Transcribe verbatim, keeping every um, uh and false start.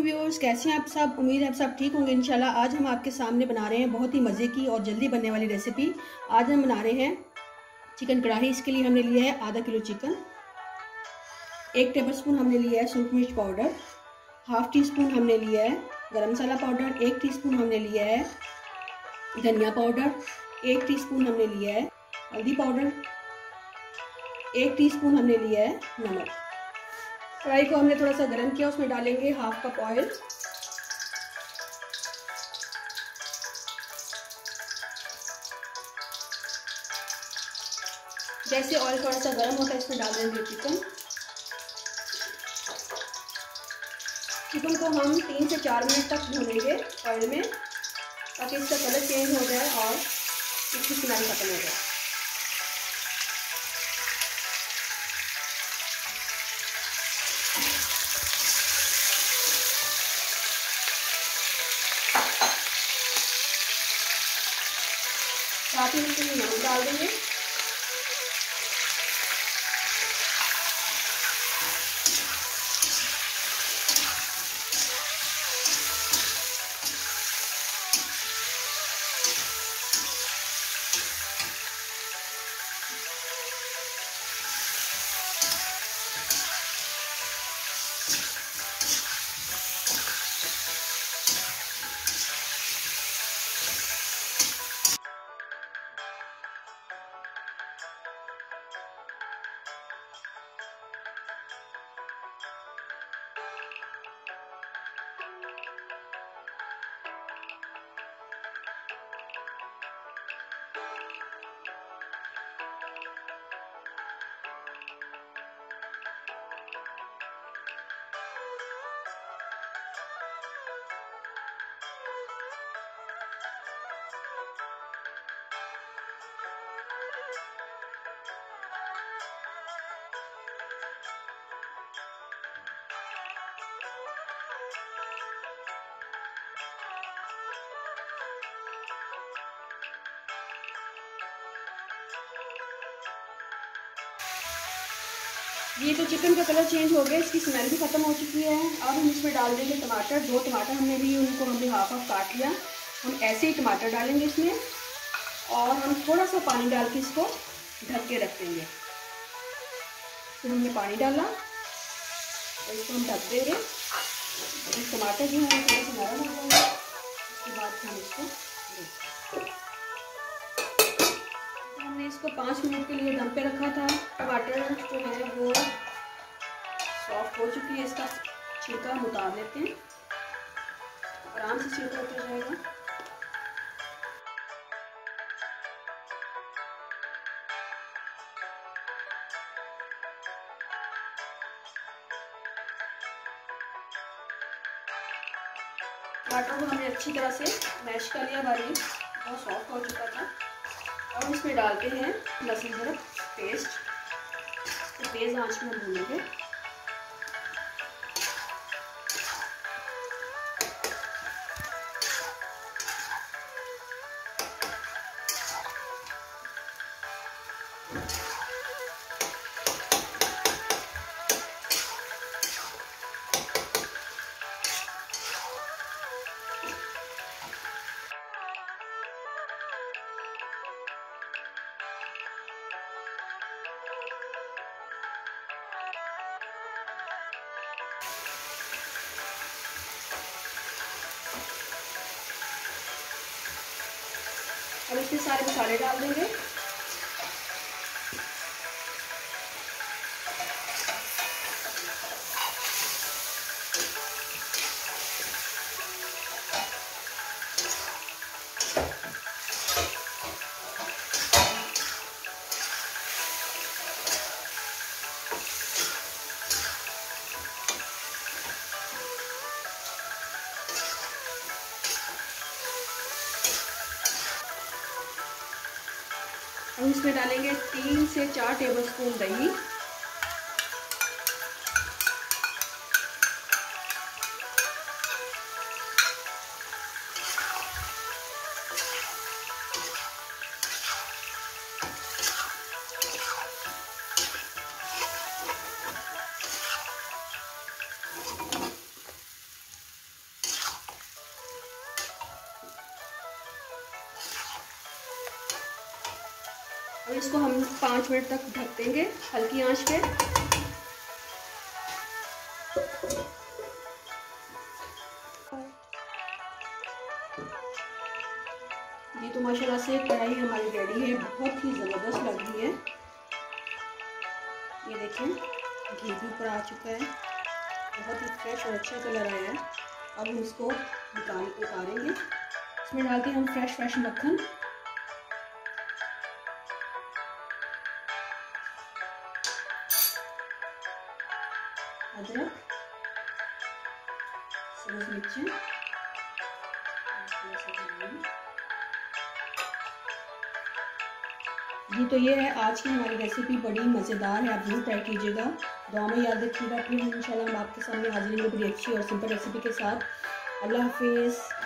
Viewers, कैसे हैं आप सब। उम्मीद है आप सब ठीक होंगे इंशाल्लाह। आज हम आपके सामने बना रहे हैं बहुत ही मज़े की और जल्दी बनने वाली रेसिपी। आज हम बना रहे हैं चिकन कढ़ाई। इसके लिए हमने लिया है आधा किलो चिकन, एक टेबलस्पून हमने लिया है सूरज मिर्च पाउडर, हाफ टी स्पून हमने लिया है गरम मसाला पाउडर, एक टीस्पून हमने लिया है धनिया पाउडर, एक टीस्पून हमने लिया है हल्दी पाउडर, एक टीस्पून हमने लिया है नमक। कढ़ाई को हमने थोड़ा सा गर्म किया, उसमें डालेंगे हाफ कप ऑयल। जैसे ऑयल थोड़ा सा गर्म होता है इसमें डाल देंगे चिकन। चिकन को हम तीन से चार मिनट तक भूनेंगे ऑयल में, ताकि इसका कलर चेंज हो जाए और इसकी स्मेल खत्म हो जाए। साथ ही इसमें नमक डाल देंगे। ये तो चिकन का कलर चेंज हो गया, इसकी स्मेल भी ख़त्म हो चुकी है। अब हम इसमें डाल देंगे टमाटर। दो टमाटर हमने भी उनको हमने हाफ हाफ काट लिया। हम ऐसे ही टमाटर डालेंगे इसमें और हम थोड़ा सा पानी डाल के इसको ढक के रख देंगे। फिर हमने पानी डाला और इसको हम ढक देंगे। टमाटर जो है थोड़ा सा नरम हो जाएंगे, उसके बाद हम इसको हमने इसको पाँच मिनट के लिए दम पे रखा था। टमाटर जो है वो सॉफ्ट हो चुकी है। इसका छिलका हम उतार लेते हैं, आराम से छिलका उतर जाएगा। टमाटर को हमने अच्छी तरह से मैश कर लिया, बारीक, बहुत सॉफ्ट हो चुका था। और इसमें डालते हैं लहसुन अदरक पेस्ट। तो तेज़ आंच में भूनेंगे। अब इसमें सारे मसाले डाल देंगे। अब इसमें डालेंगे तीन से चार टेबलस्पून दही। तो इसको हम पाँच मिनट तक ढक देंगे हल्की आंच पे। ये तो माशाल्लाह से कढ़ाई हमारी रेडी है, बहुत ही ज़बरदस्त लग रही है। ये देखें घी भी ऊपर आ चुका है, बहुत ही फ्रेश और अच्छा कलर आया है। अब हम इसको निकाल उतारेंगे। इसमें डालते हैं हम फ्रेश फ्रेश मक्खन। अदरक, सब्ज़ मिर्चें, जी। तो ये है आज की हमारी रेसिपी, बड़ी मज़ेदार है, आप जरूर ट्राई कीजिएगा। दुआ में याद रखिएगा। फिर इंशाल्लाह हम आपके सामने हाजिर होंगे बड़ी अच्छी और सिंपल रेसिपी के साथ। अल्लाह हाफिज़।